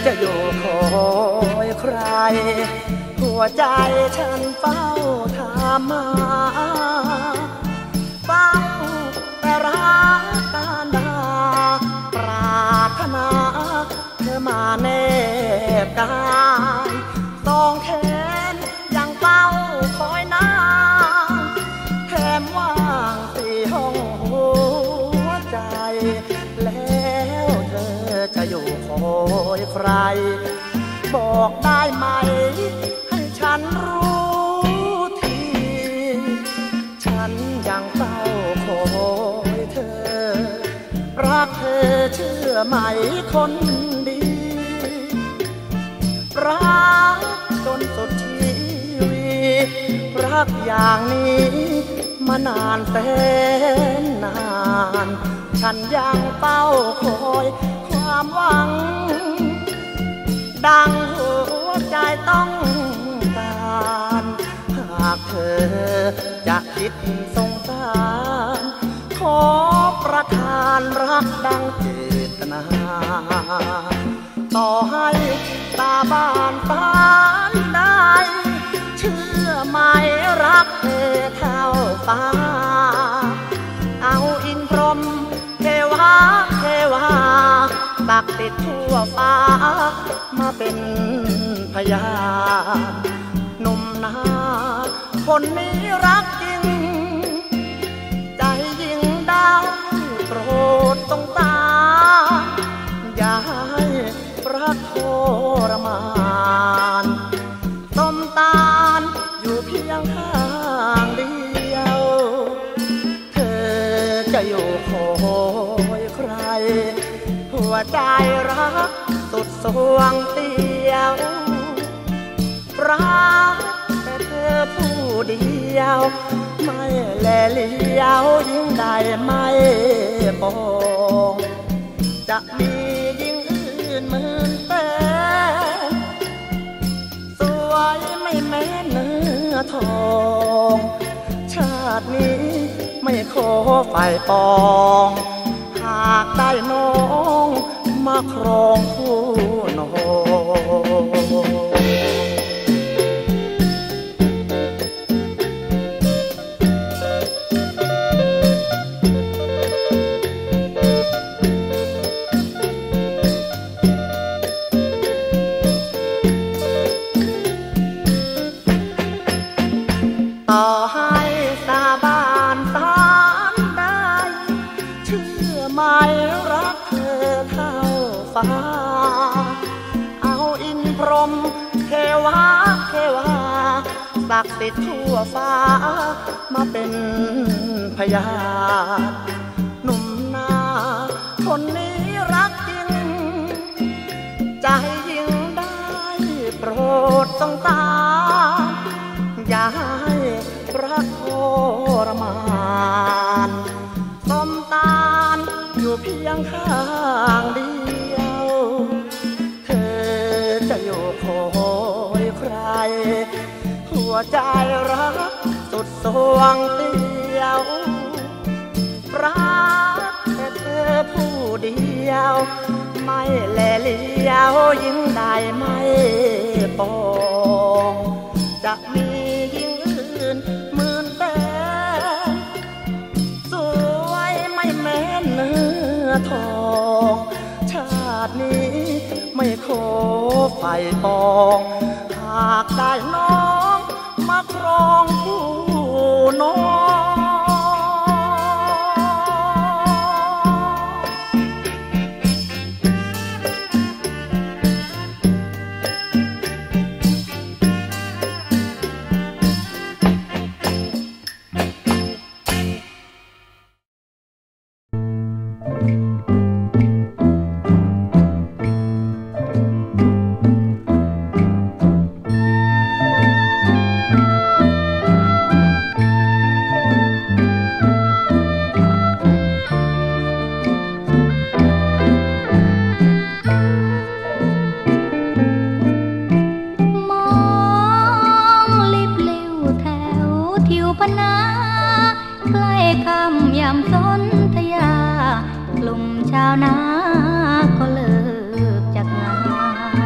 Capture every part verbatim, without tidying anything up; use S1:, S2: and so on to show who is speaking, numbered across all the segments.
S1: จะอยู่คอยใครหัวใจฉันเฝ้าถามมาเฝ้าแต่รักการดาปรารถนาเธอมาแนบกายสองแขนยังเฝ้าคอยนานแถมว่างสี่ห้องหัวใจแล้วเธอจะอยู่คอยใครบอกได้ไหมให้ฉันรู้ทีฉันยังเฝ้าคอยเธอรักเธอเชื่อไหมคนดีรักจนสุดชีวิตรักอย่างนี้มานานแสนนานฉันยังเฝ้าคอยความหวังดังหัวใจต้องการหากเธอจะคิดสงสารขอประทานรักดังเจตนาต่อให้ตาบ้านปานใดเชื่อไหมรักเธอเท่าฟ้าเอาอินพรหมเทวาเทวาตักติดทั่วฟ้ามาเป็นพยานหนุ่มนาคนนี้รักจริงใจยิ่งดาวโปรดตรงตาอย่าให้รักทรมานต้มตาลอยู่เพียงข้างเดียวเธอจะอยู่คอยใครหัวใจรักสุดสวงเตียวรักแต่เธอผู้เดียวไม่แลเลี้ยวยิ่งใดไม่ปองจะมียิ่งอื่นหมื่นแต่สวยไม่แม้เนื้อทองชาตินี้ไม่ขอฝ่ายปองหากได้น้องมาครองคู่นอนต่อให้สาบานสารใดเชื่อไหมรักเธอเท่าฟ้าเอาอินพรหมเทวาเทวาศักดิ์สิทธิ์ทั่วฟ้ามาเป็นพยานหนุ่มนาคนนี้รักจริงใจยิ่งได้โปรดสงสารอย่าให้รักทรมานส้มตาลอยู่เพียงข้างเดียวเธอจะอยู่คอยใครหัวใจรักสุดสวงเตียวรักแต่เธอผู้เดียวไม่แลเลี้ยวยิ่งใดไม่ปองจะมียิ่งอื่นหมื่นแต่สวยไม่แม้เนื้อทองชาตินี้ไม่ขอฝ่ายปองหากได้น้องมาครองคู่น้อง
S2: ชาวนาก็เลิกจากงาน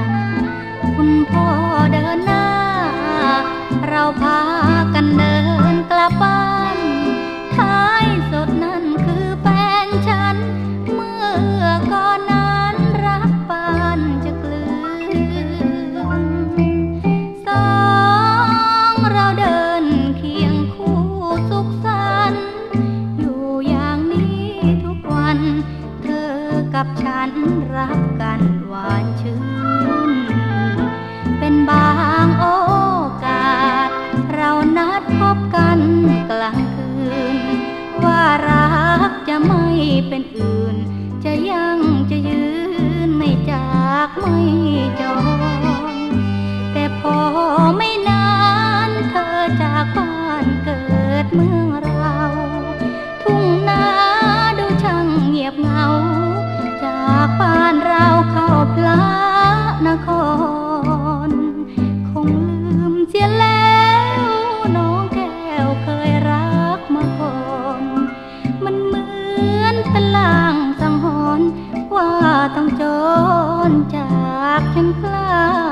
S2: รักกันหวานชื่นเป็นบางโอกาสเรานัดพบกันกลางคืนว่ารักจะไม่เป็นอื่นจะยังจะยืนไม่จากไม่จรแต่พอไม่นานเธอจากบ้านเกิดเมืองเราทุ่งนาดูช่างเงียบเหงาจากบ้านเราเข้าพระนครคงลืมเสียแล้วน้องแก้วเคยรักมาก่อนมันเหมือนเป็นลางสังหรณ์ว่าต้องจรจากฉันไกล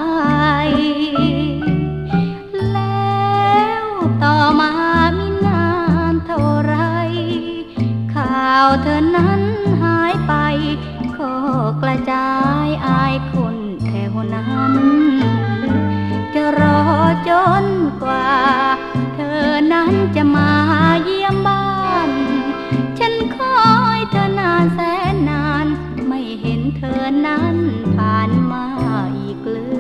S2: แล้วต่อมาไม่นานเท่าไรข่าวเธอนั้นหายไปก็กระจายอายคนแถวนั้นจะรอจนกว่าเธอนั้นจะมาเยี่ยมบ้านฉันคอยเธอนานแสนนานไม่เห็นเธอนั้นผ่านมาอีกเลย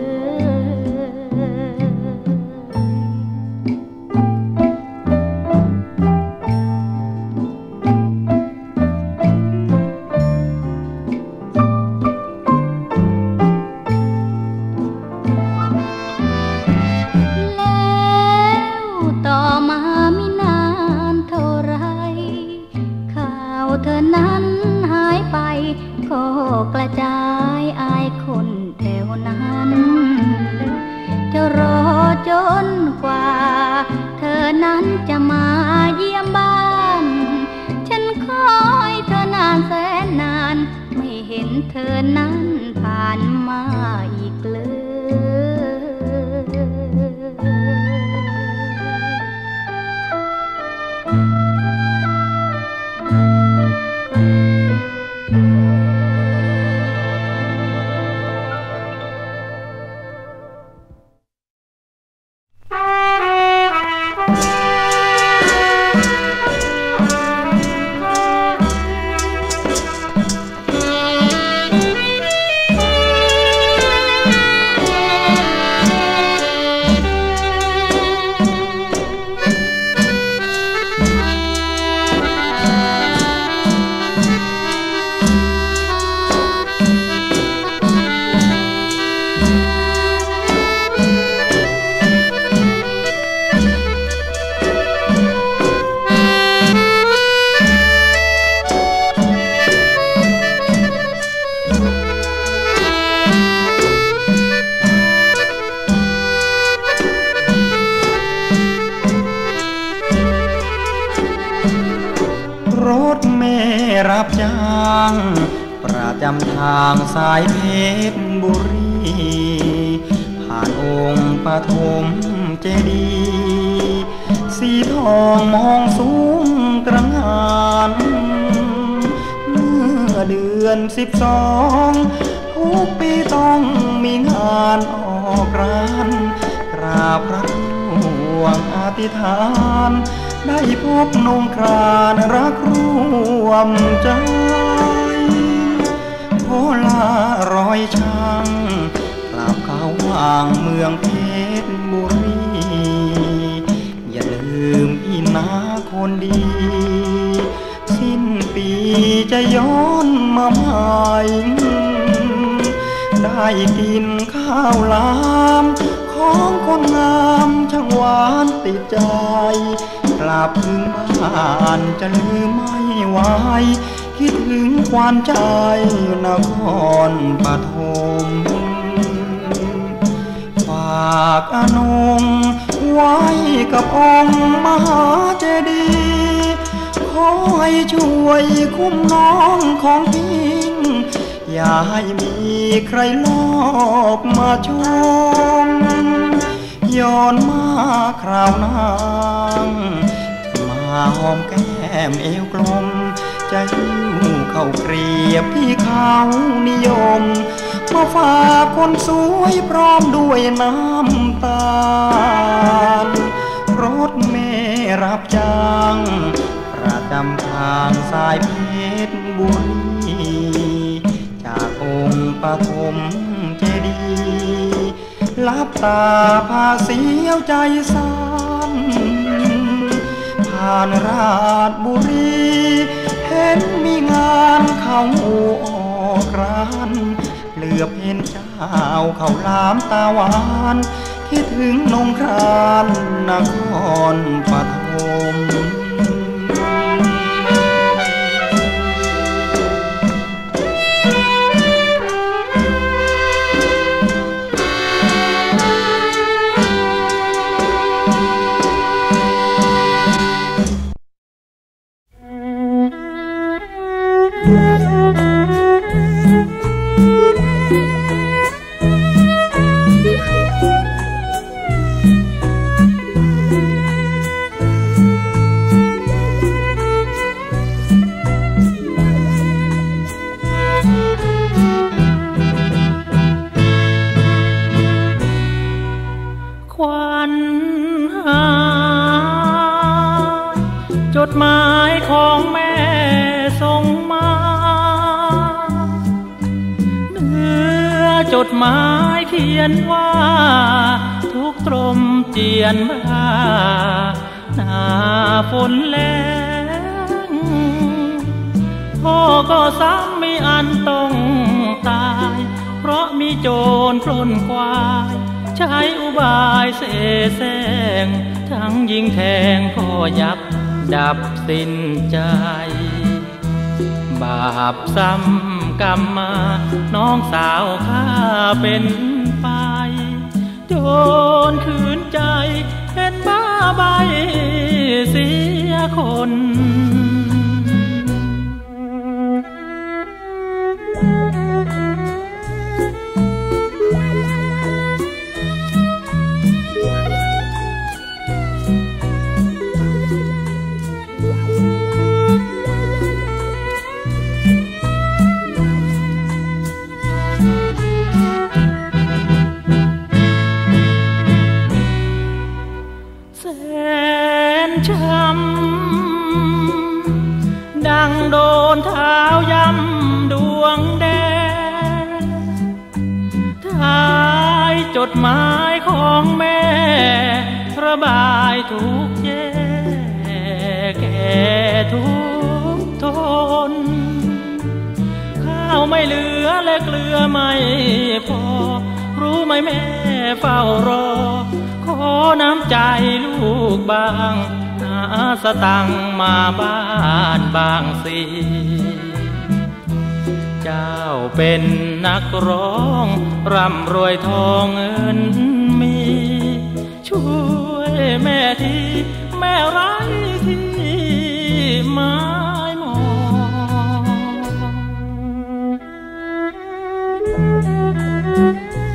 S2: เธอนั้นหายไปก็กระจายอายคนแถวนั้นจะรอจนกว่าเธอนั้นจะมาเยี่ยมบ้านฉันคอยเธอนานแสนนานไม่เห็นเธอนั้นผ่านมาอีกเลย
S3: รับจ้างประจำทางสายเพชรบุรีผ่านองค์ปฐมเจดีย์สีทองมองสูงตระหง่านเมื่อเดือนสิบสองทุกปีต้องมีงานออกร้านกราบพระร่วงอธิษฐานได้พบนงครานรักร่วมใจโพลารอยช่างกราบเขาว่างเมืองเพชรบุรีอย่าลืมพี่นาคนดีสิ้นปีจะย้อนมาใหม่ได้กินข้าวหลามของคนงามช่างหวานติดใจกลับถึงบ้านจะลืมไม่ไหวคิดถึงควานใจนครปฐมฝากอนงไว้กับองค์มหาเจดีย์ขอให้ช่วยคุ้มน้องของพี่อย่าให้มีใครลอบมาชมย้อนมาคราวนางมาหอมแก้มเอวกลมจะหิ้วเข้าเกลียบที่เขานิยมมาฝากคนสวยพร้อมด้วยน้ำตาลรถเมล์รับจ้างประจำทางสายเพชรบุรีจากอองค์ปฐมเจดีย์ลับตาพาเสียวใจสั่นผ่านราชบุรีเห็นมีงานเขาออกร้านเหลือบเห็นเจ้าเขาลามตาหวานคิดถึงนงครานนครปฐม
S4: จดหมายของแม่ส่งมาเนื้อจดหมายเขียนว่าทุกตรมเจียนมาหน้าฝนแล้งพ่อก็ซ้ำมีอันต้องตายเพราะมีโจรปล้นควายใช้อุบายเสแสร้งทั้งยิงแทงพ่อยับดับสิ้นใจบาปซ้ำกรรมมาน้องสาวข้าเป็นไปโจรขืนใจเป็นบ้าใบเสียคนดังโดนเท้าย่ำดวงแดงท้ายจดหมายของแม่ระบายทุกแย่แก่ทุกทนข้าวไม่เหลือและเกลือไม่พอรู้ไหมแม่เฝ้ารอขอน้ำใจลูกบางหาสตังมาบ้านบางสิเจ้าเป็นนักร้องร่ำรวยทองเงินมีช่วยแม่ทีแม่ไร้ที่ไม้มอง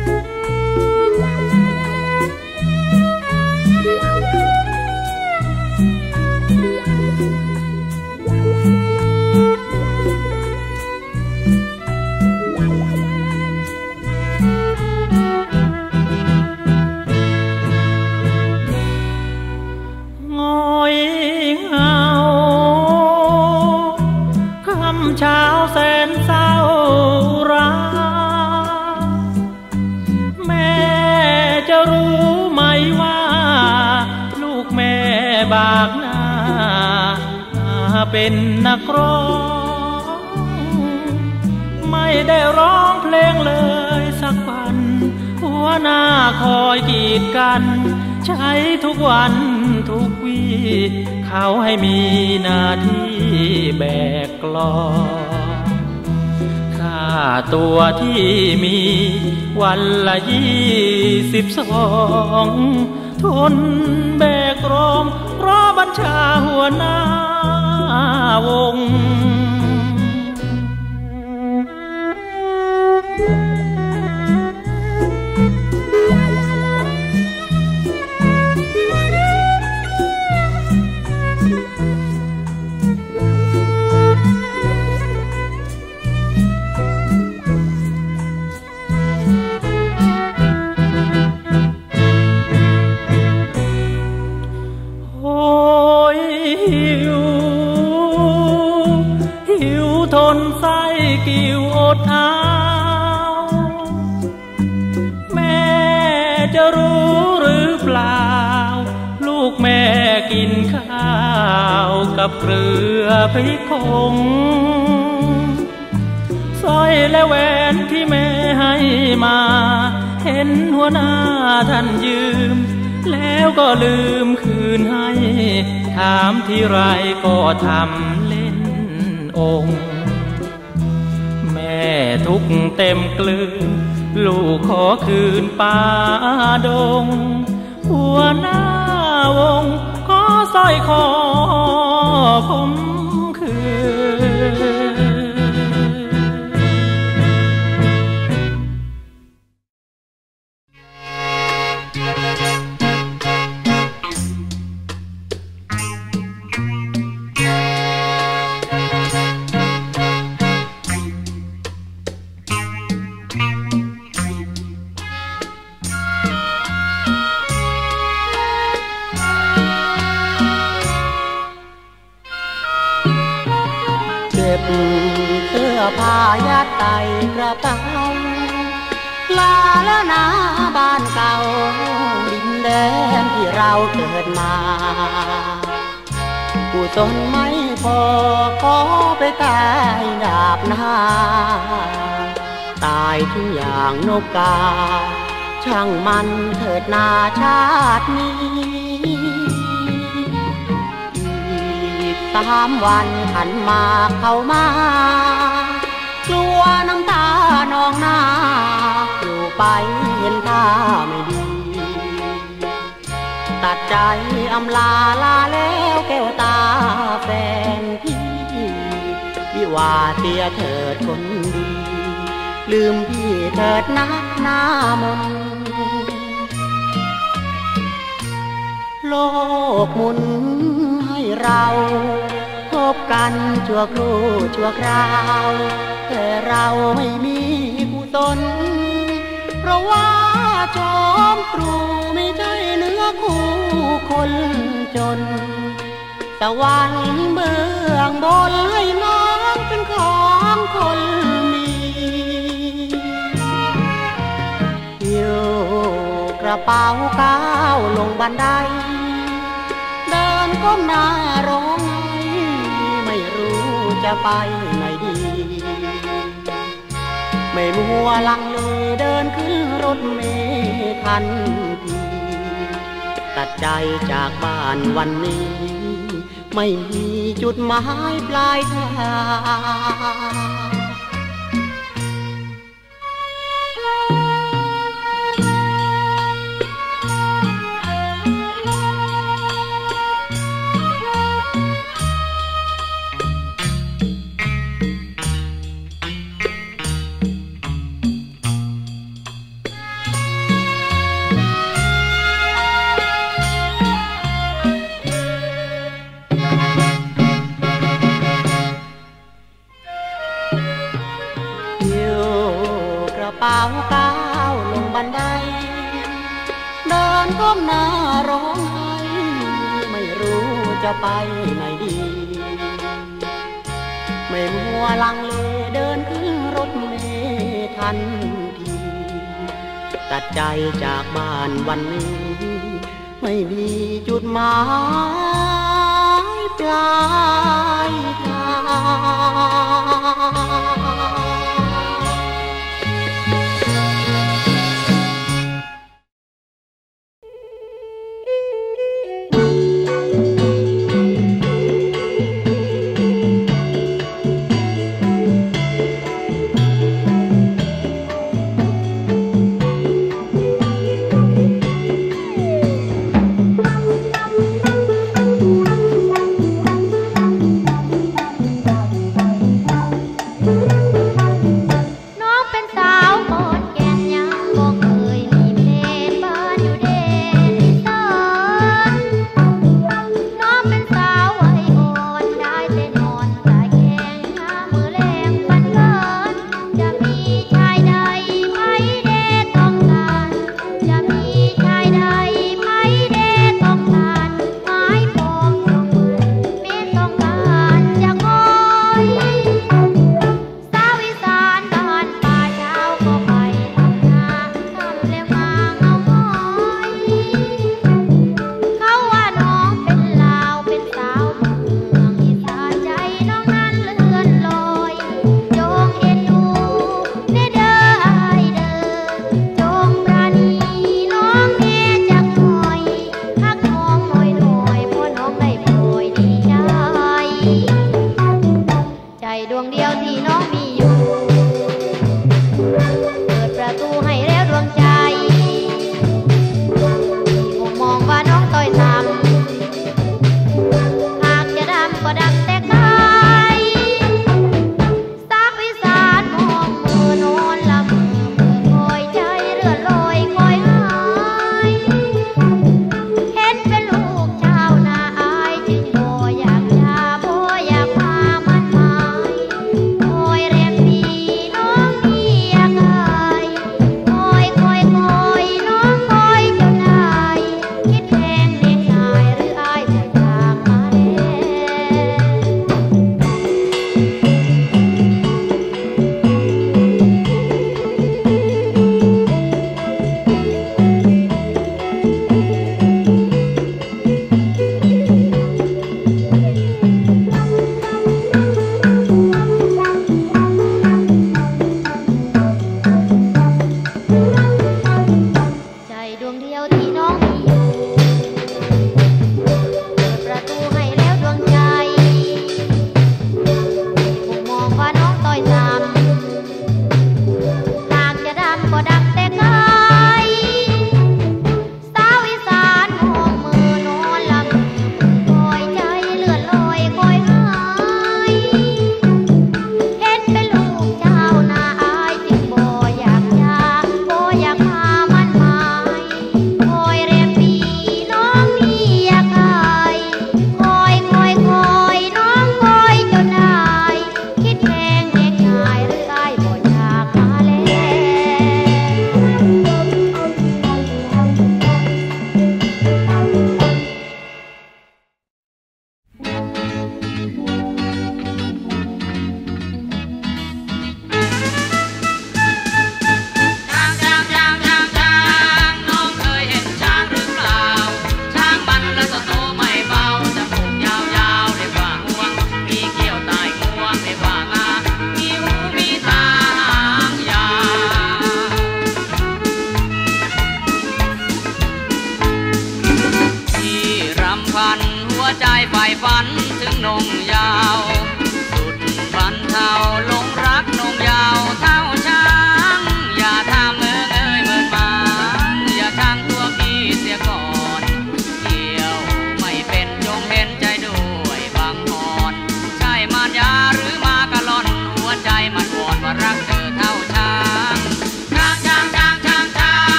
S4: เช้าแสนเศร้าราแม่จะรู้ไหมว่าลูกแม่บากหน้าเป็นนักร้องไม่ได้ร้องเพลงเลยสักวันหัวหน้าคอยกีดกันใช้ทุกวันทุกวีเขาให้มีหน้าที่แบกกลองค่าตัวที่มีวันละยี่สิบสองทนแบกรอมเพราะบัญชาหัวหน้าวงกับเกลือพริกผงสร้อยและแหวนที่แม่ให้มาเห็นหัวหน้าท่านยืมแล้วก็ลืมคืนให้ถามที่ไรก็ทำเล่นองค์แม่ทุกเต็มกลืนลูกขอคืนป่าดงหัวหน้าวงขอสร้อยคอผมคืน
S1: เสื้อผ้ายัดใส่กระเป๋าลาแล้วนะบ้านเก่าดินแดนที่เราเกิดมากุศลไม่พอขอไปตายดาบหน้าตายทุกอย่างนกกาช่างมันเถิดนาชาตินี้สามวันขันมาเข้ามากลัวน้ำตานองหน้าอยู่ไปเห็นท่าไม่ดีตัดใจอำลาลาแล้วแก้วตาแฟนพี่วิวาเสียเถิดคนดีลืมพี่เถิดนักหน้ามนโลกหมุนให้เราพบกันชั่วครู่ชั่วคราวแต่เราไม่มีกุศลเพราะว่าจอมตรูไม่ใช่เนื้อคู่คนจนตะวันเบื้องบนให้น้องเป็นของคนมีอยู่กระเป๋าก้าวลงบันไดเดินก้มหน้าร้องไห้ไม่รู้จะไปไหนดีไม่มัวลังเลเดินขึ้นรถเมล์ทันทีตัดใจจากบ้านวันนี้ไม่มีจุดหมายปลายทางเป่าก้าวลงบันไดเดินก้มหน้าร้องไห้ไม่รู้จะไปไหนดีไม่มัวลังเลเดินขึ้นรถเมล์ทันทีตัดใจจากบ้านวันนี้ไม่มีจุดหมายปลายทาง
S5: Thank you.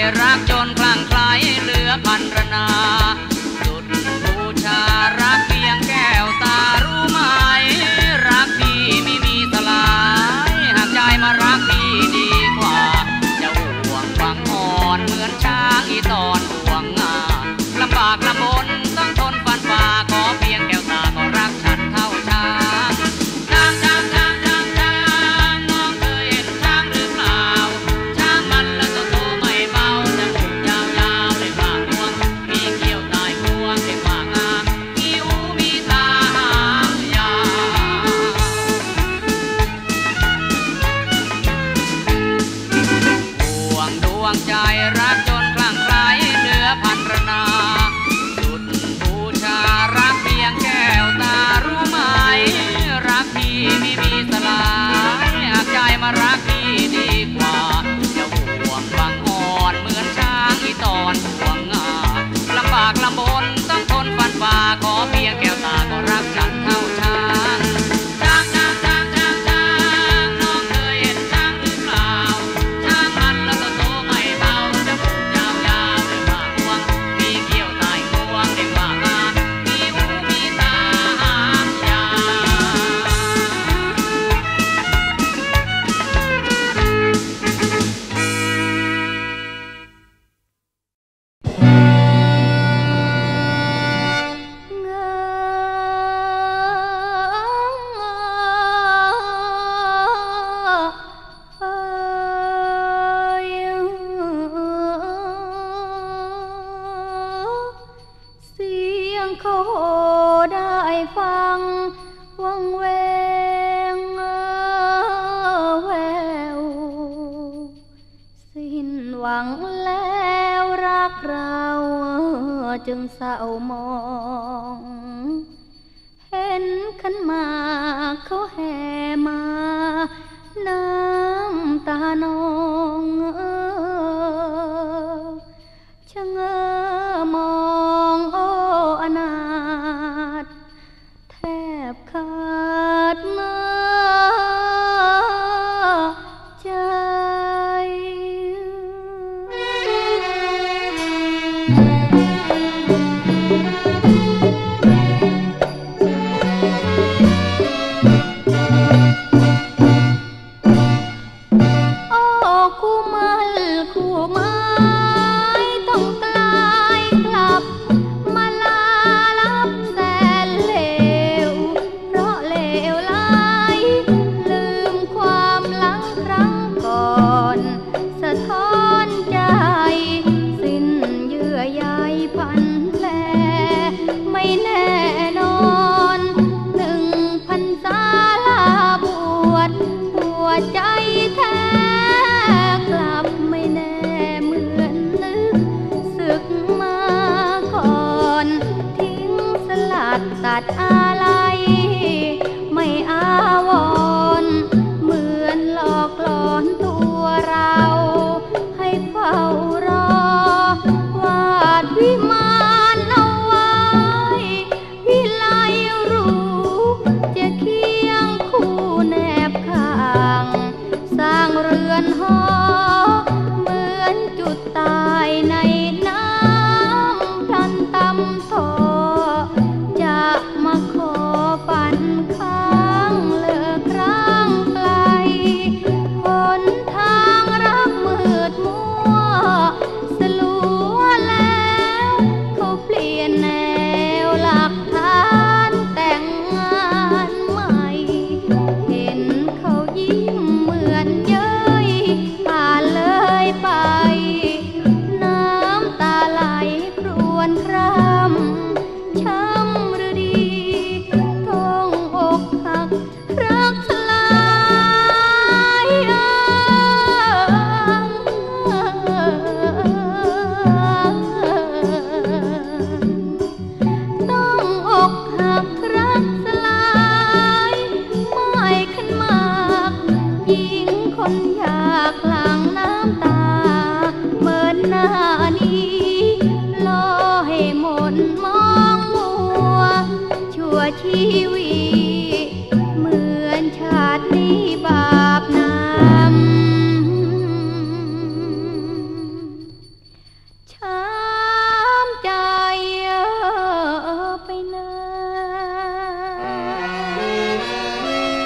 S5: รักจนคลั่งไคล้เหลือพันรนาจุดบูชารักเพียงแก้วตารู้ไหมรักพี่ไม่มีสลายหากใจมารักพี่ดีกว่าจะห่วงวังอ่อนเหมือนช้างอีตอนห่วงงาลำบากลำบนต้องทนฟันฝ่าขอเพียงแก้วตาก็รักฉันเท่าช้างช้างช้างช้างช้างช้างน้องเคยเห็นช้างหรือเปล่าช้างมันแล้วตัวโตไม่เบาจมูกยาวๆเลยปากงวงมีเขี้ยวใต้งวงเรียกว่างามีหูมีตาหางยาวห่วงดวงใจรักจนคลั่งไคล้เหลือพันรนาจุดบูชารักเพียงแก้วตารู้ไหมรักพี่ไม่มีสลายหากใจมารักพี่ดีกว่าจะห่วงบางอ่อนเหมือนช้างอีตอนห่วงงาลำบากลำบนต้องทนฟันฝ่าขอเพียงแก้วตาก็รักฉันเท่าช้างช้างช้างช้างช้างช้างน้องเคยเห็นช้างหรือเปล่าช้างมันแล้วตัวโตไม่เบาจมูกยาวๆเลยปากงวงมีเขี้ยวใต้งวงเรียกว่างามีหูมีตาหางยาว
S2: เสียงโคได้ฟังวังเวงแววสิ้นหวังแล้วรักเราจึงเศร้ามองเห็นขันหมากเขาแห่มาน้ำตานองชะเง้อมองโอ้อนาถแทบขาดเนื้อใจ
S5: เ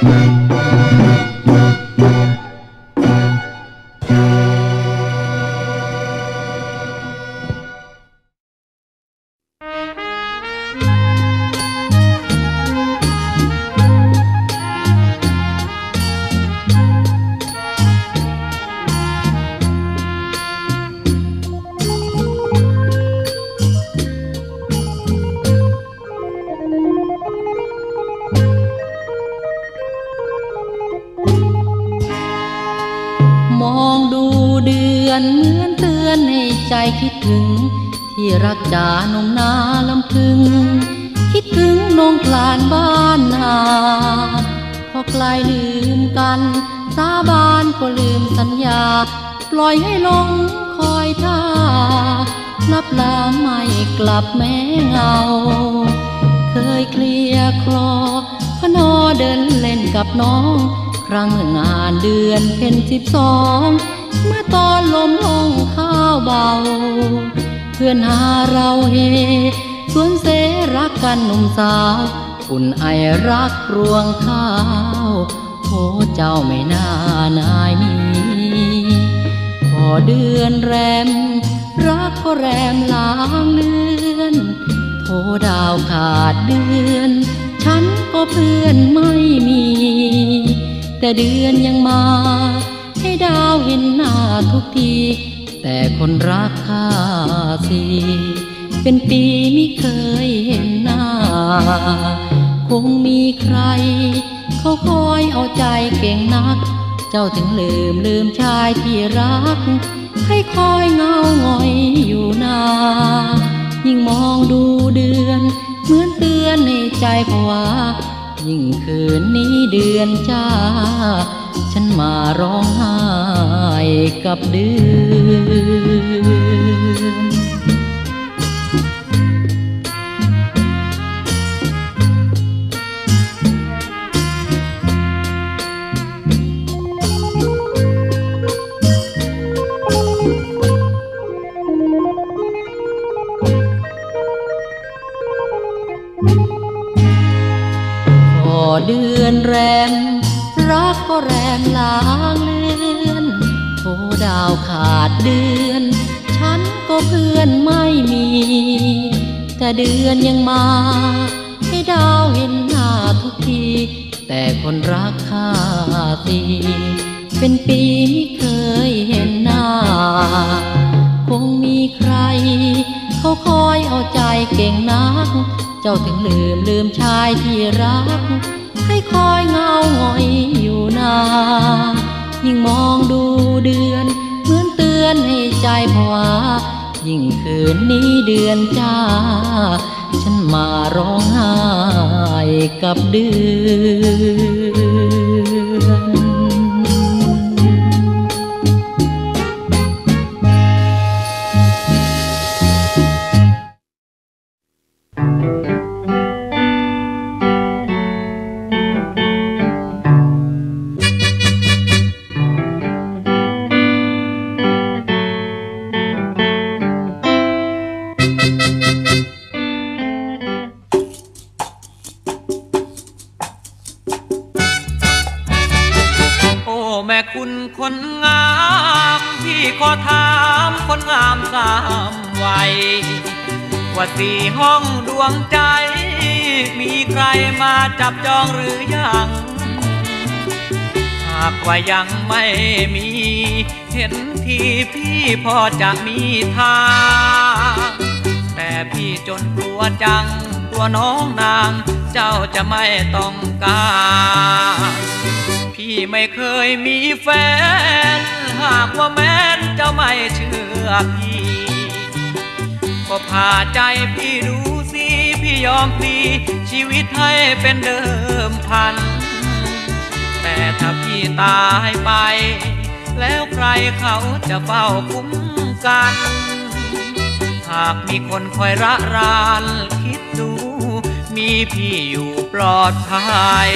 S6: คิดถึงที่รักจานงนาลำพึงคิดถึงน้องกลานบ้านนาพอไกลลืมกันสาบานก็ลืมสัญญาปล่อยให้ลงคอยท่านับลาไม่กลับแม้เงาเคยเคลียร์คลอพนอเดินเล่นกับน้องครั้งงานเดือนเพ็ญสิบสองเมื่อตอนลมลงข้าวเบาเพื่อนหาเราเฮสวนเสรักกันหนุ่มสาวอุ่นไอรักรวงข้าวโอ้เจ้าไม่น่านายนี้พอเดือนแรมรักก็แรมลางเลือนโทดาวขาดเดือนฉันก็เพื่อนไม่มีแต่เดือนยังมาให้ดาวเห็นหน้าทุกทีแต่คนรักข้าสิเป็นปีไม่เคยเห็นหน้าคงมีใครเขาคอยเอาใจเก่งนักเจ้าถึงลืมลืมชายที่รักให้คอยเงาหงอยอยู่นายิ่งมองดูเดือนเหมือนเตือนในใจภาวะยิ่งคืนนี้เดือนจ้าฉันมาร้องไห้กับเดือนพอเดือนแรมรักก็แรมลางเลือนโทดาวขาดเดือนฉันก็เพื่อนไม่มีแต่เดือนยังมาให้ดาวเห็นหน้าทุกทีแต่คนรักข้าสิเป็นปีไม่เคยเห็นหน้าคงมีใครเขาคอยเอาใจเก่งนักเจ้าถึงลืมลืมชายที่รักให้คอยเงาหงอยอยู่นายิ่งมองดูเดือนเหมือนเตือนให้ใจภาวะยิ่งคืนนี้เดือนจ้าฉันมาร้องไห้กับเดือน
S5: คนงามพี่ขอถามคนงามสามวัยว่าสี่ห้องดวงใจมีใครมาจับจองหรือยังหากว่ายังไม่มีเห็นทีพี่พอจะมีทางแต่พี่จนกลัวจังกลัวน้องนางเจ้าจะไม่ต้องการพี่ไม่เคยมีแฟนหากว่าแม้นเจ้าไม่เชื่อพี่ก็พาใจพี่ดูสิพี่ยอมพลีชีวิตให้เป็นเดิมพันแต่ถ้าพี่ตายไปแล้วใครเขาจะเฝ้าคุ้มกันหากมีคนคอยระรานคิดดูมีพี่อยู่ปลอดภัย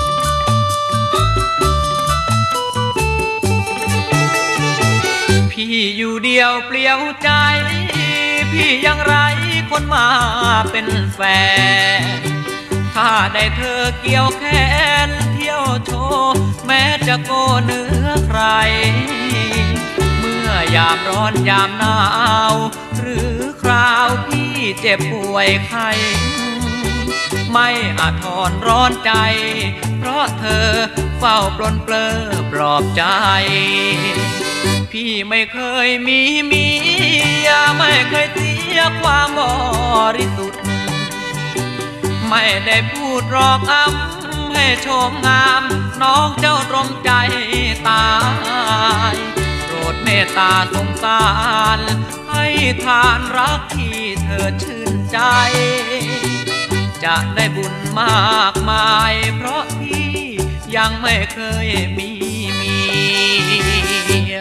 S5: พี่
S3: พี่อยู่เดียวเปลี่ยวใจพี่ยังไรคนมาเป็นแฟนถ้าได้เธอเกี่ยวแขนเที่ยวโชว์แม้จะโกเนื้อใครเมื่อยามร้อนยามหนาวหรือคราวพี่เจ็บป่วยไข้ไม่อาจทนร้อนใจเพราะเธอเฝ้าปลนเปลือปลอบใจพี่ไม่เคยมีเมียไม่เคยเสียความบริสุทธิ์ไม่ได้พูดหลอกอ้ำให้โชมงามน้องเจ้าตรมใจตายโปรดเมตตาสงสารให้ทานรักที่เธอชื่นใจจะได้บุญมากมายเพราะพี่ยังไม่เคยมีเมีย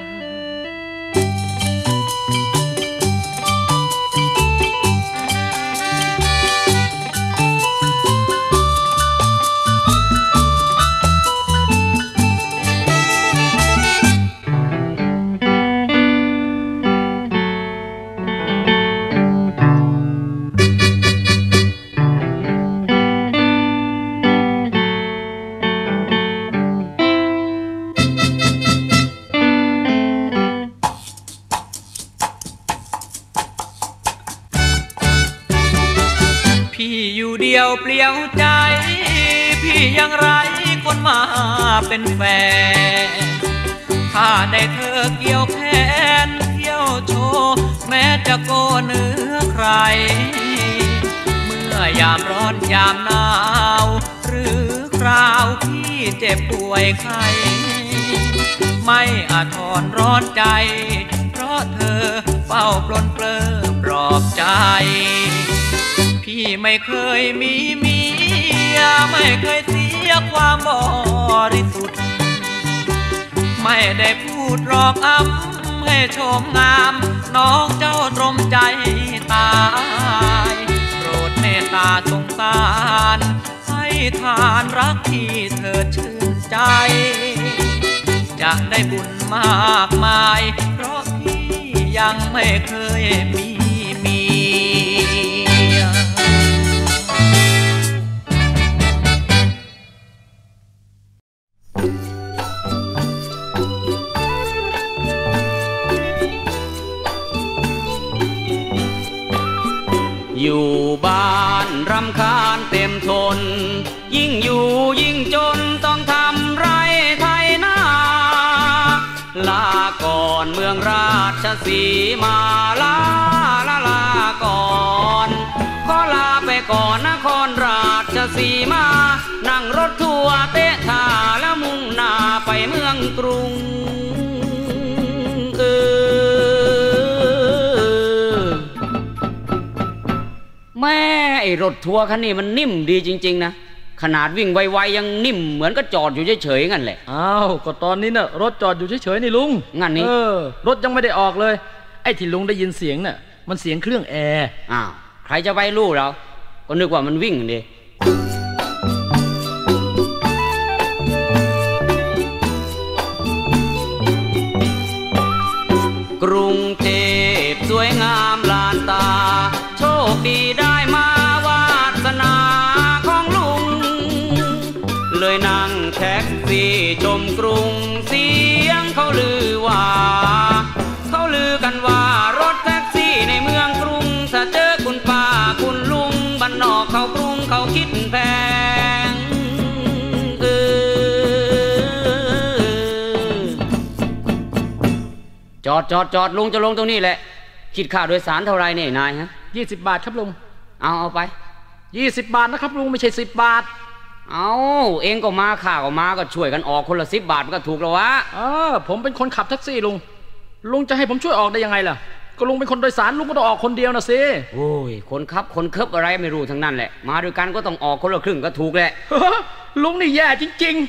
S3: เดียวเปลี่ยวใจพี่ยังไรคนมาเป็นแฟนถ้าได้เธอเกี่ยวแขนเที่ยวโชว์แม้จะโกเนื้อใครเมื่อยามร้อนยามหนาวหรือคราวพี่เจ็บป่วยไข้ไม่อาจทนร้อนใจเพราะเธอเฝ้าปลนเปลือปลอบใจพี่ไม่เคยมีเมียไม่เคยเสียความบริสุทธิ์ไม่ได้พูดหลอกอ้ำให้โชมงามน้องเจ้าตรมใจตายโปรดเมตตาสงสารให้ทานรักที่เธอชื่นใจจะได้บุญมากมายเพราะพี่ยังไม่เคยมีเมีย
S5: อยู่บ้านรำคาญเต็มทนยิ่งอยู่ยิ่งจนต้องทำไรไถนาลาก่อนเมืองราชสีมาลาลาลาก่อนขอลาไปก่อนนครราชสีมานั่งรถทัวร์เตะท่าแล้วมุ่งหน้าไปเมืองกรุงเออแม่ไอ้รถทัวร์คันนี้มันนิ่มดีจริงๆนะขนาดวิ่งไวๆยังนิ่มเหมือนก็จอดอยู่เฉยๆงั้นแหละ
S4: อ้าวก็ตอนนี้น่ะรถจอดอยู่เฉยๆนี่ลุง
S5: งั้นนี่
S4: เออรถยังไม่ได้ออกเลยไอ้ที่ลุงได้ยินเสียงน่ะมันเสียงเครื่องแอร์
S5: อ้าวใครจะไปรู้เราก็นึกว่ามันวิ่งดิกรุงเทพสวยงามลานตาโชคดีได้มาวาสนาของลุงเลยนั่งแท็กซี่ชมกรุงเสียงเขาลือว่าเขาลือกันว่ารถแท็กซี่ในเมืองกรุงถ้าเจอคุณป้าคุณลุงบ้านนอกเขากรุงเขาคิดแพงเออจอดจอดจอดลุงจะลงตรงนี้แหละคิดค่าโดยสารเท่าไรเนี่ยนายฮะ
S4: ยี่สิบบาทครับลุง
S5: เอาเอาไป
S4: ยี่สิบบาทนะครับลุงไม่ใช่สิบบาท
S5: เอาเองก็มาข้าก็มาก็ช่วยกันออกคนละสิบบาทมันก็ถูกแล้ววะ
S4: เออผมเป็นคนขับแท็กซี่ลุงลุงจะให้ผมช่วยออกได้ยังไงล่ะก็ลุงเป็นคนโดยสารลุงก็ต้องออกคนเดียวนะสิ
S5: โอ้ยคนขับคนเคิบอะไรไม่รู้ทั้งนั้นแหละมาด้วยกันก็ต้องออกคนละครึ่งก็ถูกแหละ
S4: ลุงนี่แย่จริงๆ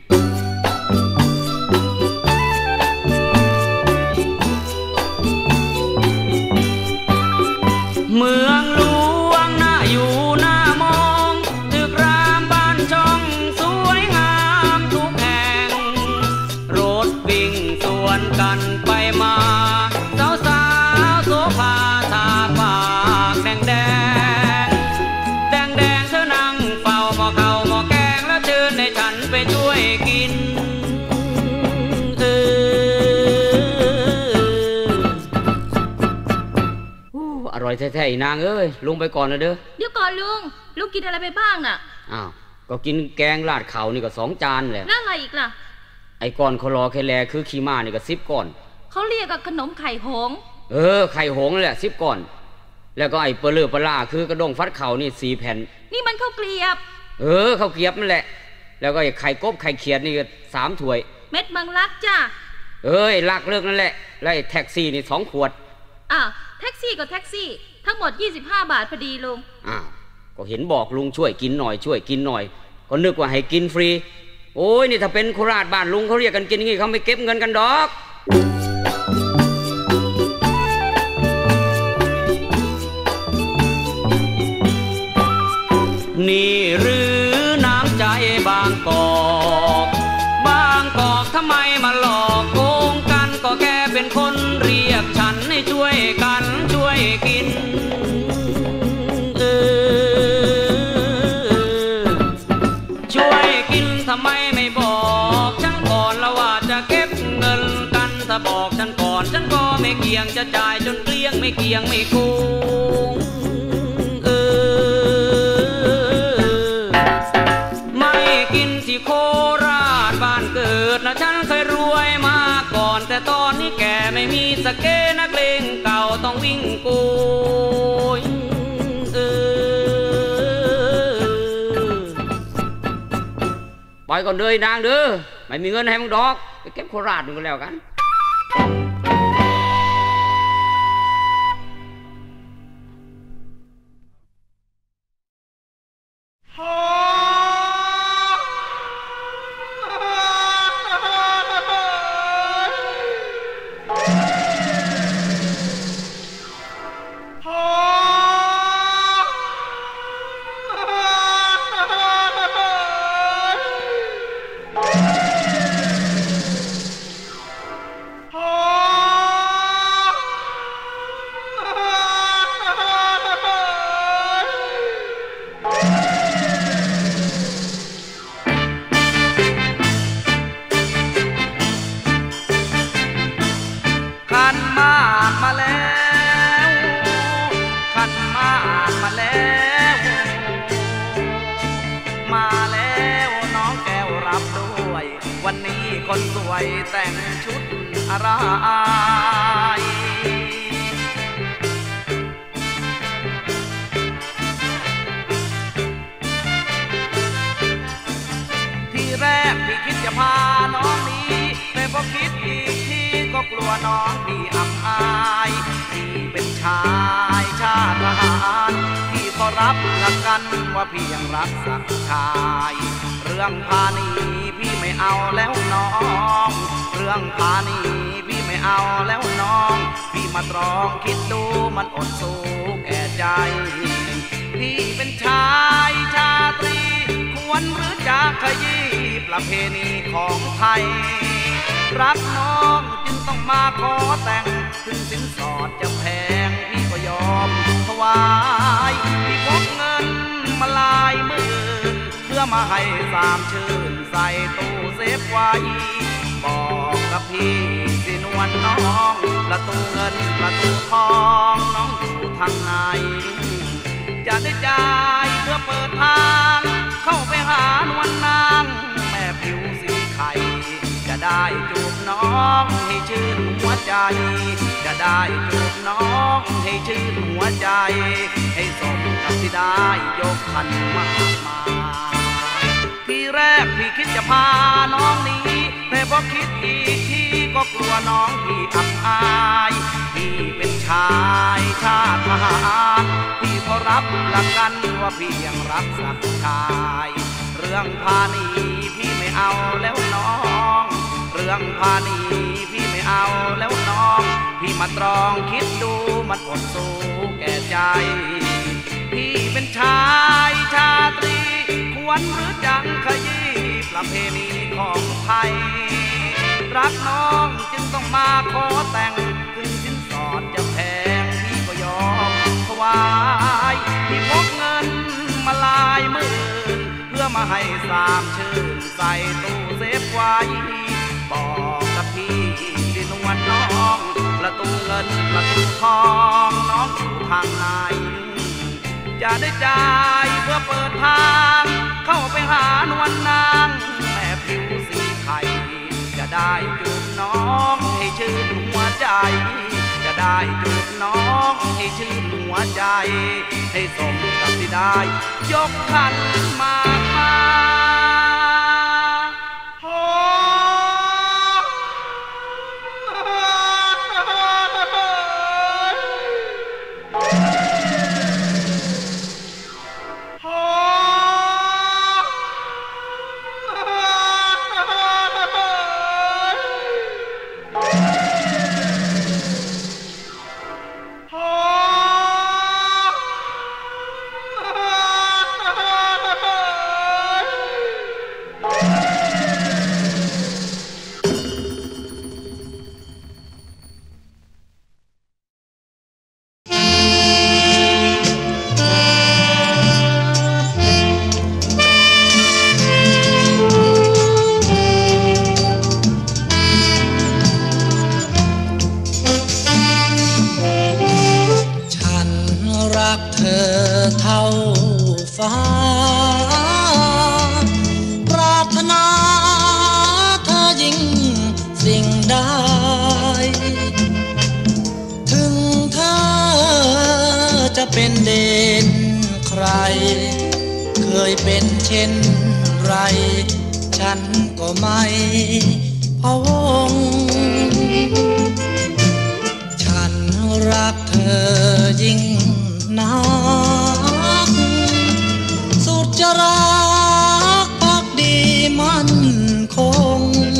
S5: เมืองหลวงน่าอยู่น่ามองตึกรามบ้านช่องสวยงามทุกแห่งรถวิ่งสวนกันไปมาร่อยแท้ๆอีนางเอ้ยลุงไปก่อนนะเด้อ
S2: เดี๋ยวก่อนลุงลุงกินอะไรไปบ้างน่ะ
S5: อ้าวก็กินแกงราดเขานี่ก็สองจานแหละ
S2: แล้วอะไรอีกล่ะ
S5: ไอ้ก้อนคลอแคแลคือขี้ม้านี่ก็สิบก้อน
S2: เขาเรียกกับขนมไข่หง
S5: เออไข่หงนั่นแหละสิบก้อนแล้วก็ไอ้เปลือกปลาคือกระด้งฟัดเข่านี่สี่แผ่น
S2: นี่มันข้าวเกลียบ
S5: เออข้าวเกลียบนั่นแหละแล้วก็ไอ้ไข่กบไข่เขียดนี่ก็สามถ้วย
S2: เม็ดมังลักจ้า
S5: เอ้ยลักเลิกนั่นแหละแล้วไอ้แท็กซี่นี่สองขวด
S2: อ้าวแท็กซี่กับแท็กซี่ทั้งหมดยี่สิบห้าบาทพอดีลุง
S5: อ้าวก็เห็นบอกลุงช่วยกินหน่อยช่วยกินหน่อยก็นึกว่าให้กินฟรีโอ้ยนี่ถ้าเป็นโคราชบ้านลุงเขาเรียกกันกินอย่างงี้เขาไม่เก็บเงินกันดอกนี่หรือน้ำใจบางกอกบางกอกทำไมมาหลอกโกงกันก็แค่เป็นคนเรียกฉันให้ช่วยกันช่วยกินเออช่วยกินทำไมไม่บอกฉันก่อนแล้วว่าจะเก็บเงินกันถ้าบอกฉันก่อนฉันก็ไม่เกี่ยงจะจ่ายจนเกลี้ยงไม่เกี่ยงไม่โกงโคราชบ้านเกิดนะฉันเคยรวยมาก่อนแต่ตอนนี้แกไม่มีสเกนักเลงเก่าต้องวิ่งกูเออปล่อยก่อนเลยนางเด้อไม่มีเงินให้มึงดอกไปเก็บโคราชมึงก็แล้วกันคนสวยแต่งชุดอะไรที่แรกพี่คิดจะพาน้องนี้แต่พอคิดอีกทีก็กลัวน้องพี่อับอายพี่เป็นชายชาติทหารที่ขอรับหลักกันว่าพี่ยังรักสักชายเรื่องพาณีพี่ไม่เอาแล้วน้องเรื่องพาณีพี่ไม่เอาแล้วน้องพี่มาตรองคิดดูมันอดสู้แก่ใจพี่เป็นชายชาตรีควรหรือจะขยี้ประเพณีของไทยรักน้องจึงต้องมาขอแต่งถึงสินสอดจะแพงพี่ก็ยอมถวายพี่พกเงินมาลายหมื่นเพื่อมาให้สามชื่นใส่ตู้เซฟไว้บอกกับพี่สินวลน้องประตูเงินประตูทองน้องอยู่ทางไหนจะได้จ่ายเพื่อเปิดทางเข้าไปหานวลนางแม่ผิวสีไข่จะได้จูบน้องให้ชื่นหัวใจจะได้จูบน้องให้ชื่นหัวใจให้สมกับที่ได้ยกขันมากมายทีแรกพี่คิดจะพาน้องนี้แต่พอคิดอีกทีก็กลัวน้องพี่อับอายพี่เป็นชายชาติทหารพี่ขอรับหลักกันว่าพี่ยังรักสักชายเรื่องพาณีพี่ไม่เอาแล้วน้องเรื่องพาณีพี่ไม่เอาแล้วน้องพี่มาตรองคิดดูมันอดสู้แก่ใจพี่เป็นชายชาตรีควรหรือจังขยี้ประเพณีของไทยรักน้องจึงต้องมาขอแต่งถึงสินสอดจะแพงพี่ก็ยอมถวายพี่พกเงินมาลายหมื่นเพื่อมาให้สามชื่นใส่ตู้เซฟไว้บอกกับพี่สินวลน้องประตูเงินประตูทองน้องอยู่ท
S7: ข้างในจะได้จ่ายเพื่อเปิดทางเข้าไปหานวลนางแม่ผิวสีไข่จะได้จูบน้องให้ชื่นหัวใจจะได้จูบน้องให้ชื่นหัวใจให้สมกับที่ได้ยกขันหมากมา
S3: เป็นเด่นใครเคยเป็นเช่นไรฉันก็ไม่พะวงฉันรักเธอยิ่งนักสุดจะรักภักดีมั่นคง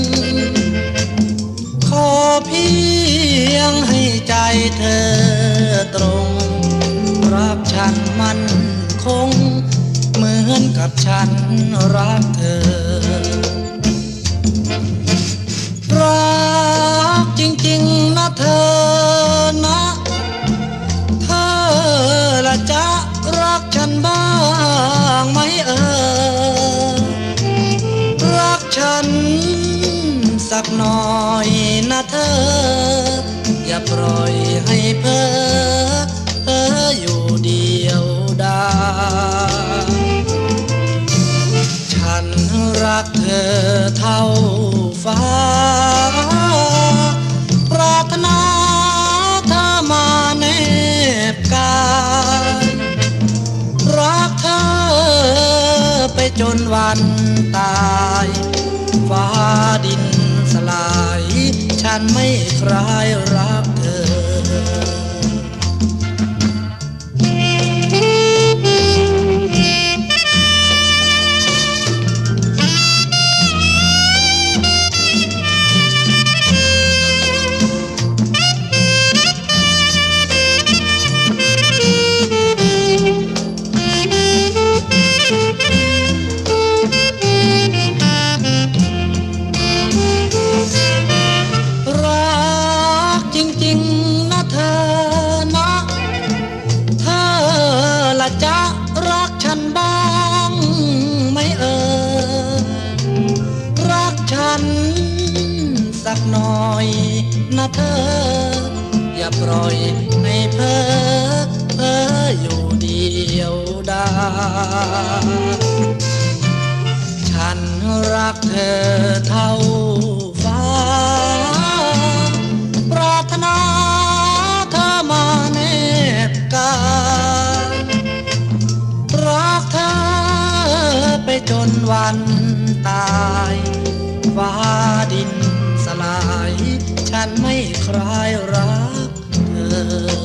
S3: ขอเพียงให้ใจเธอตรงรักฉันมั่นคงเหมือนกับฉันรักเธอรักจริงๆนะเธอนะเธอละจะรักฉันบ้างไหมเอ่ยรักฉันสักหน่อยนะเธออย่าปล่อยให้เพ้อเพ้ออยู่เดียวดายฉันรักเธอเท่าฟ้าปรารถนาเธอมาแนบกายรักเธอไปจนวันตายฟ้าดินสลายฉันไม่คลายรักเธอสักหน่อยนะเธออย่าปล่อยให้เพ้อเพ้ออยู่เดียวดายฉันรักเธอเท่าฟ้าปรารถนาเธอมาแนบกายรักเธอไปจนวันตายฟ้าดินสลายฉันไม่คลายรักเธอ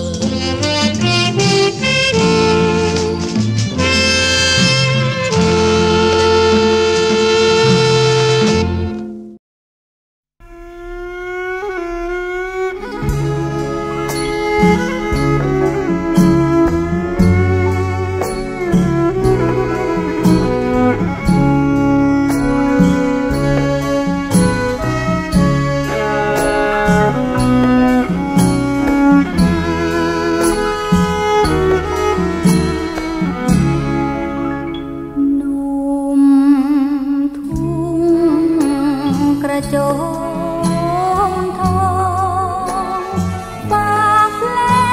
S2: โจมทองฝากเพล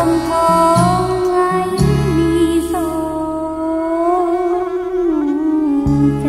S2: งทองไงมีสองใจ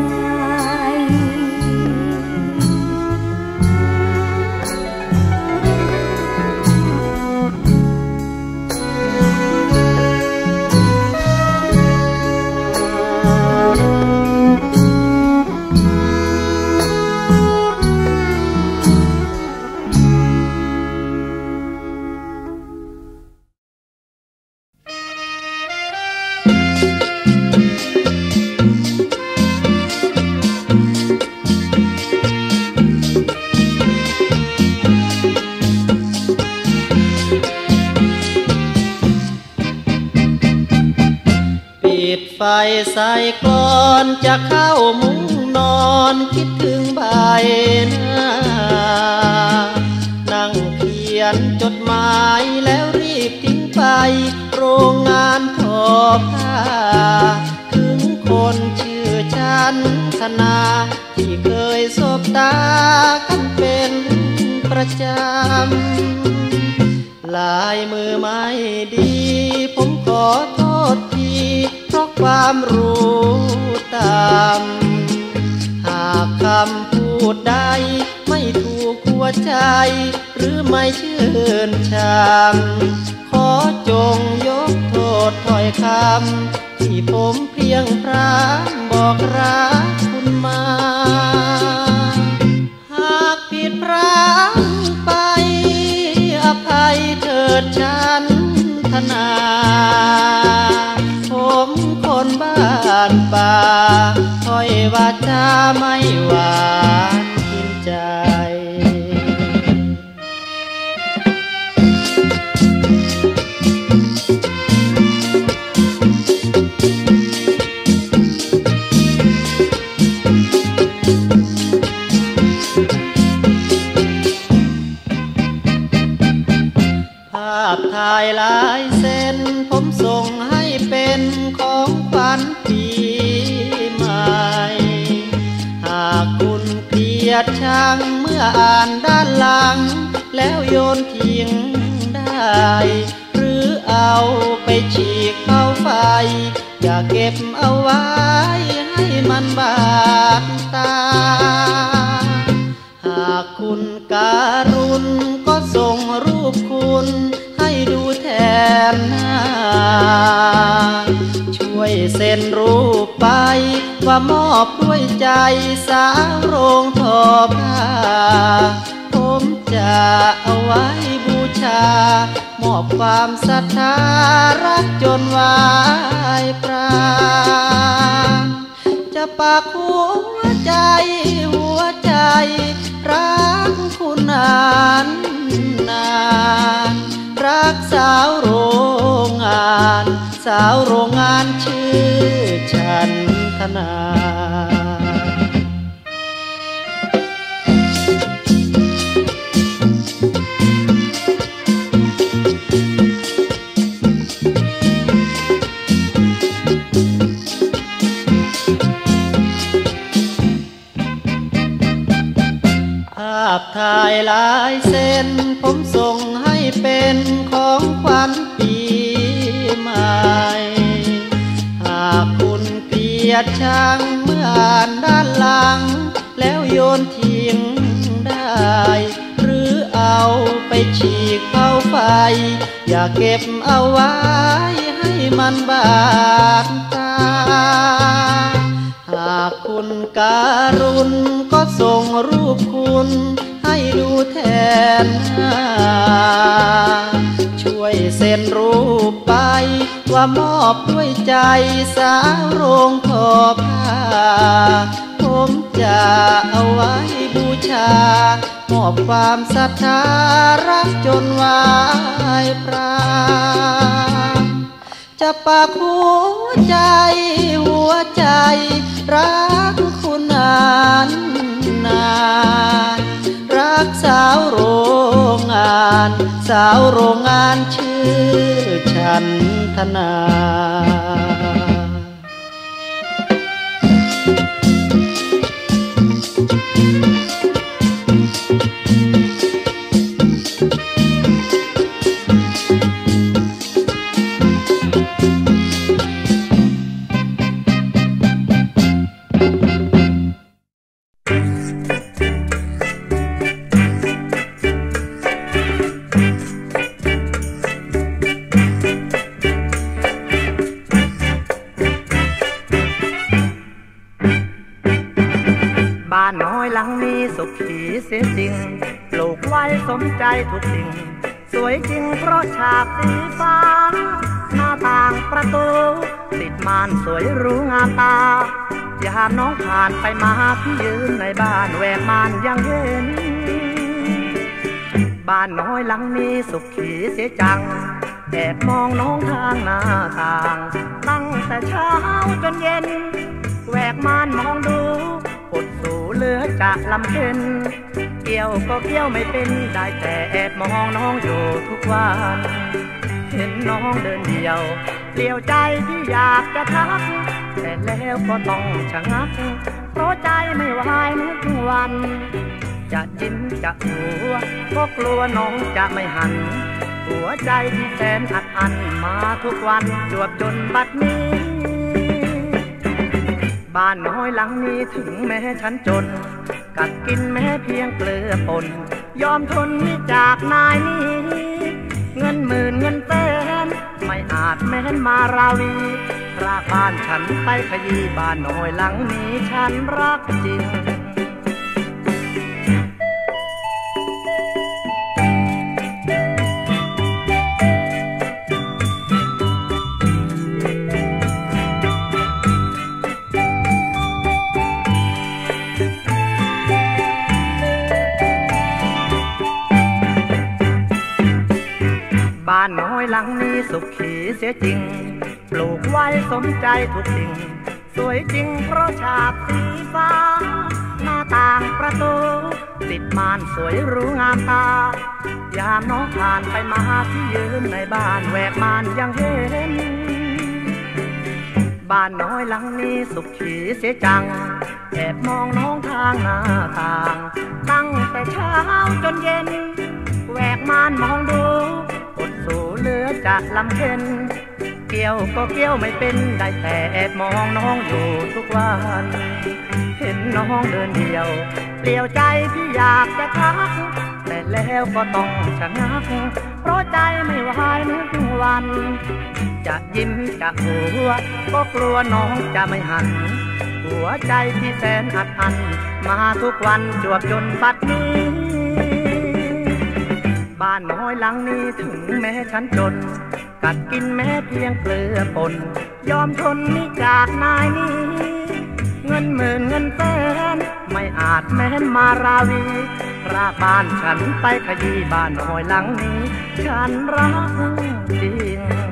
S3: ไฟใส่กลอนจะเข้ามุ้งนอนคิดถึงใบหน้านั่งเขียนจดหมายแล้วรีบทิ้งไปโรงงานทอผ้าถึงคนชื่อฉันธนาที่เคยสบตากันเป็นประจำลายมือไม่ดีผมขอโทษทีเพราะความรู้ตามหากคำพูดใดไม่ถูกหัวใจหรือไม่ชื่นชมขอจงยกโทษถ้อยคำที่ผมเพียงพร่ำบอกรักคุณมาหากผิดพลาดไปอภัยเถิดฉันธนาผมคนบ้านป่าถ้อยวาจาไม่หวานกินใจภาพถ่ายลายเส้นผมส่งให้เป็นของขวัญปีใหม่หากคุณเกลียดชังเมื่ออ่านด้านหลังแล้วโยนทิ้งได้หรือเอาไปฉีกเผาไฟอย่าเก็บเอาไว้ให้มันบาดตาหากคุณการุณก็ส่งรูปคุณให้ดูแทนหน้าช่วยเซ็นรูปไปว่ามอบด้วยใจสาวโรงทอผ้าผมจะเอาไว้บูชามอบความศรัทธารักจนวายปราณจะปักหัวใจหัวใจรักคุณนานนานรักสาวโรงงานสาวโรงงานชื่อฉันธนาภาพถ่ายลายเส้นผมส่งให้เป็นของขวัญปีใหม่หากคุณเกลียดชังเมื่ออ่านด้านหลังแล้วโยนทิ้งได้หรือเอาไปฉีกเผาไฟอย่าเก็บเอาไว้ให้มันบาดตาหากคุณการุณก็ส่งรูปคุณให้ดูแทนหน้าช่วยเซ็นรูปไปว่ามอบด้วยใจสาวโรงทอผ้าผมจะเอาไว้บูชามอบความศรัทธารักจนวายปราณจะปักหัวใจหัวใจรักคุณนานนานรักสาวโรงงานสาวโรงงานชื่อฉันธนา
S2: เ
S1: บ้านน้อยหลังนี้สุขีเสียจริงปลูกไว้สมใจทุกสิ่งสวยจริงเพราะฉากสีฟ้าหน้าต่างประตูติดม่านสวยหรูงามตายามน้องผ่านไปมาพี่ยืนในบ้านแหวกม่านยังเห็นบ้านน้อยหลังนี้สุขีเสียจังแอบมองน้องทางหน้าต่างตั้งแต่เช้าจนเย็นแหวกม่านมองดูอดสูเหลือจะลำเค็นเกี่ยวก็เกี่ยวไม่เป็นได้แต่แอบมองน้องอยู่ทุกวันเห็นน้องเดินเดียวเปลี่ยวใจที่อยากจะทักแต่แล้วก็ต้องชะงักเพราะใจไม่ไหวนึกวันจะจิ้มจะหัวก็กลัวน้องจะไม่หันหัวใจที่แสนอัดอั้นมาทุกวันจวบจนบัดนี้บ้านน้อยหลังนี้ถึงแม้ฉันจนกัดกินแม้เพียงเกลือป่นยอมทนนี่จากนายนี้เงินหมื่นเงินแสนไม่อาจแม้นมาราวีรากบ้านฉันไปขยี้บ้านน้อยหลังนี้ฉันรักจริงบ้านน้อยหลังนี้สุขีเสียจริงปลูกไว้สมใจทุกสิ่งสวยจริงเพราะฉากสีฟ้าหน้าต่างประตูติดม่านสวยหรูงามตายามน้องผ่านไปมาที่ยืนในบ้านแหวกม่านยังเห็นบ้านน้อยหลังนี้สุขีเสียจังแอบมองน้องทางหน้าต่างตั้งแต่เช้าจนเย็นแหวกม่านมองดูอดสูเหลือจะลำเค็นเกี่ยวก็เกี่ยวไม่เป็นได้แต่แอบมองน้องอยู่ทุกวันเห็นน้องเดินเดียวเปลี่ยวใจที่อยากจะทักแต่แล้วก็ต้องชะงักเพราะใจไม่ไหวนึกวันจะยิ้มจะหัวก็กลัวน้องจะไม่หันหัวใจที่แสนอัดอั้นมาทุกวันจวบจนบัดนี้บ้านน้อยหลังนี้ถึงแม้ฉันจนกัดกินแม้เพียงเกลือป่นยอมทนนี่จากนายนี้เงินหมื่นเงินแสนไม่อาจแม้นมาราวีรากบ้านฉันไปขยี้บ้านน้อยหลังนี้ฉันรักจริง